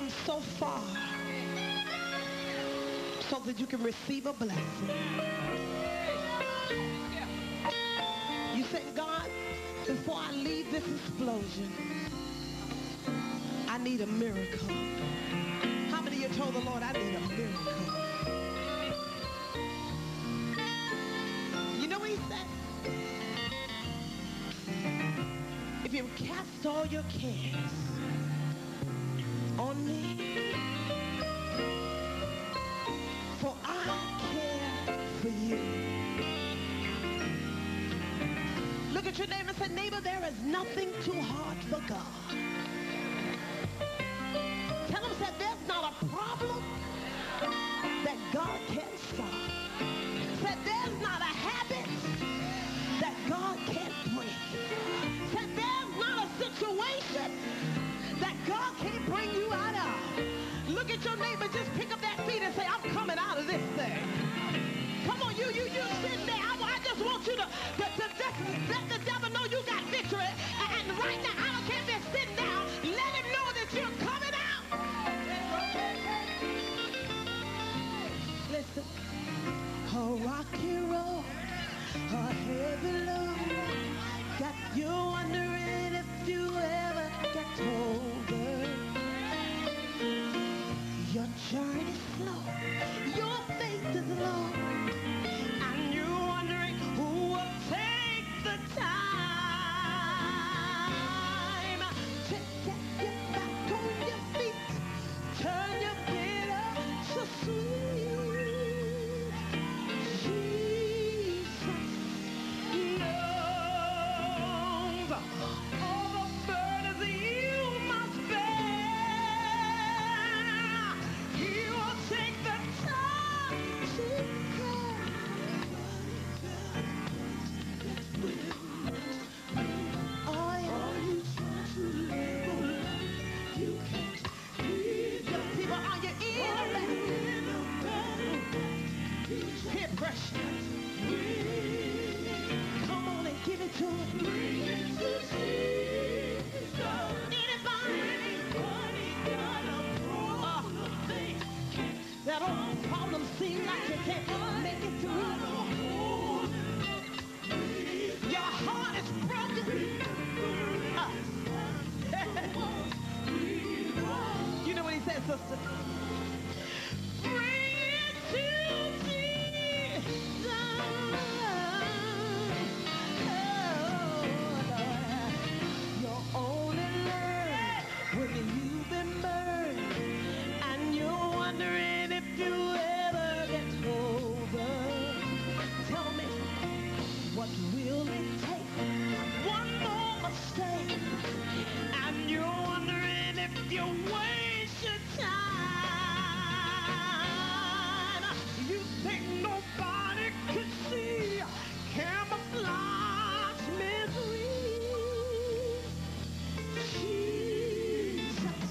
come so far so that you can receive a blessing. You said, God, before I leave this explosion, I need a miracle. How many of you told the Lord, I need a miracle? You know what he said? If you cast all your cares on me, for I care for you. Look at your neighbor and say, neighbor, there is nothing too hard for God. Tell him that there's not a problem that God can't solve. Said there's not a habit that God can't break. Said there's not a situation that God can't bring you out of. Look at your neighbor, just pick up that feet and say, I'm coming out of this thing. Come on, you sitting there. I just want you to let the devil know you got victory. And right now, I don't care if they're sitting down, let him know that you're coming out. Listen. A rocky road, a heavy load, got you wondering if you ever get over. Your journey's slow, your faith is low, and you're wondering who will take the time to get you back on your feet, turn your bitter to sweet. Come on and give it to him. That old problem seems like you can't make it through. Your heart is broken. You know what he said, sister? You waste your time. You think nobody could see camouflage misery. Jesus.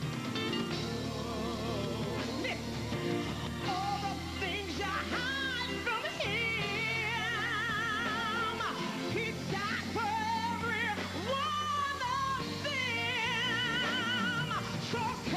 All the things you hide from him, he died for every one of them. So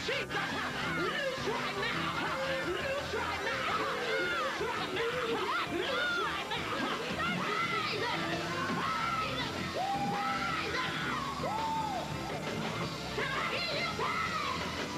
Jesus. Loose right now. Loose right now. Loose right now. Loose right now. Praise it. Praise it. Praise it. Can I hear you praise?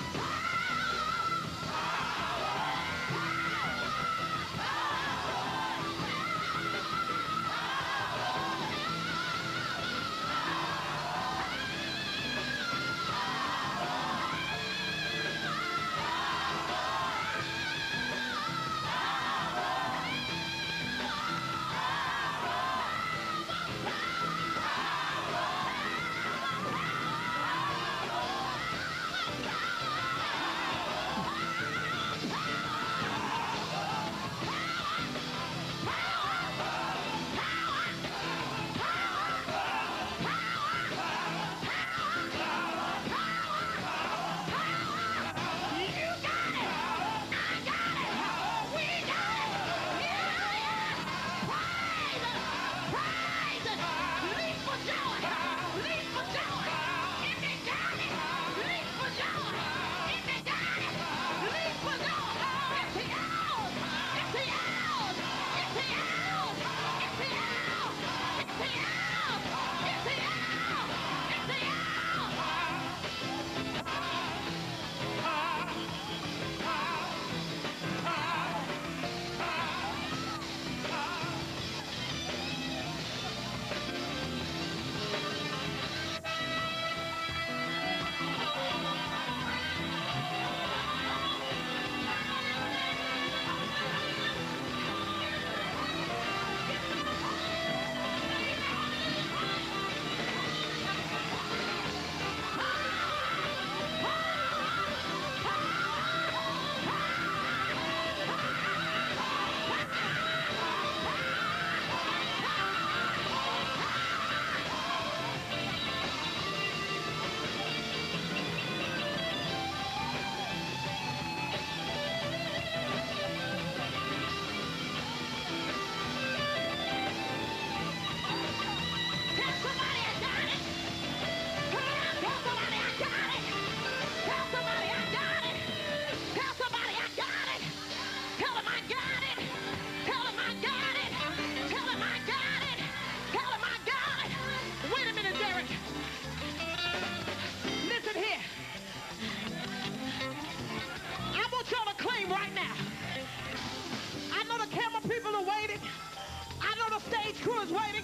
Crew is waiting,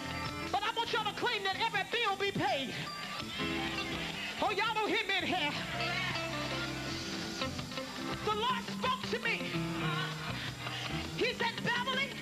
but I want y'all to claim that every bill be paid. Oh, y'all don't hear me in here. The Lord spoke to me. He said, Beverly,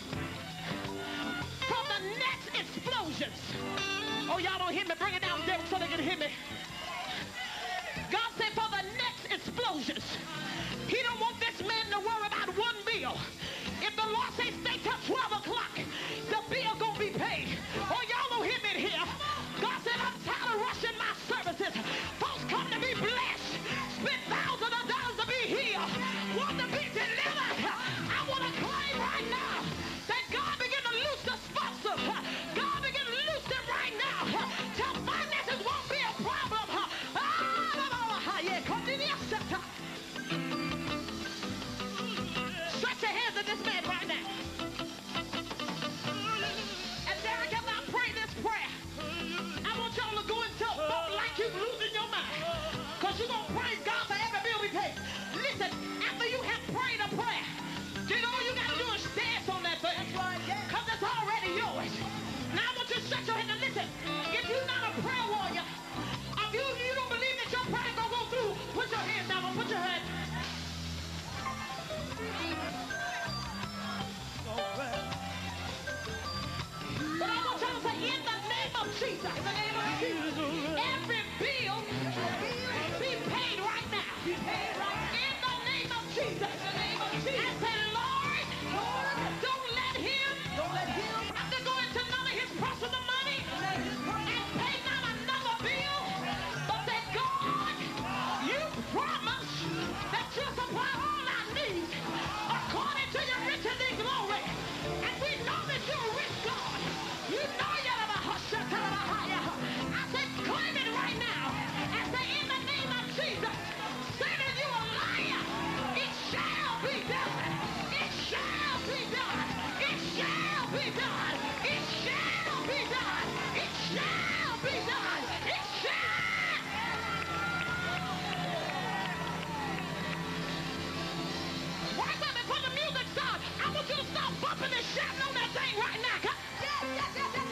from the next explosions. Oh, y'all don't hear me. Bring it down, Derek, so they can hear me. God said, for the next explosions. He don't want this man to worry about one bill. If the Lord says stay till 12 o'clock, the bill gonna be paid. Oh, y'all don't hear me in here. God said, I'm tired of rushing my services. Folks come to be blessed, spend thousands of dollars to be healed, want to be delivered. I want to claim right now that God begin to loose the sponsors. God begin to loose them right now. Till finances won't be a problem. Stretch your hands at this man right now. And Derek, as I pray this prayer, I want y'all to go into a boat like you losing your mind. Because you're going to praise God for every bill we pay. Listen, after you have prayed a prayer, then all you got to do is dance on that thing. Because it's already yours. Now I want you to stretch your hands and listen. If you're not a prayer warrior, if you don't believe that your prayer is going to go through, put your hands down. Put your hands. But I want y'all to say, in the name of Jesus, in the name of Jesus, every bill be paid right now. In the name of Jesus. And say, Lord, don't let him have to go into none of his personal money and pay not another bill. But that God, you promise that you supply all our needs according to your riches in glory. And we know that you're a rich God. You know you're a husher, up and shouting on that thing right now. Yes, yes, yes, yes.